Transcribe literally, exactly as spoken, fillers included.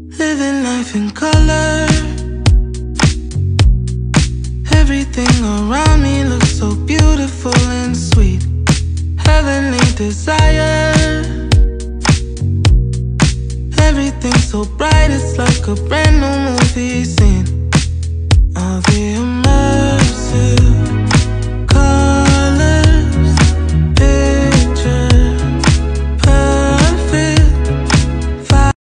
Living life in color. Everything around me looks so beautiful and sweet. Heavenly desire. Everything so bright, it's like a brand new movie scene.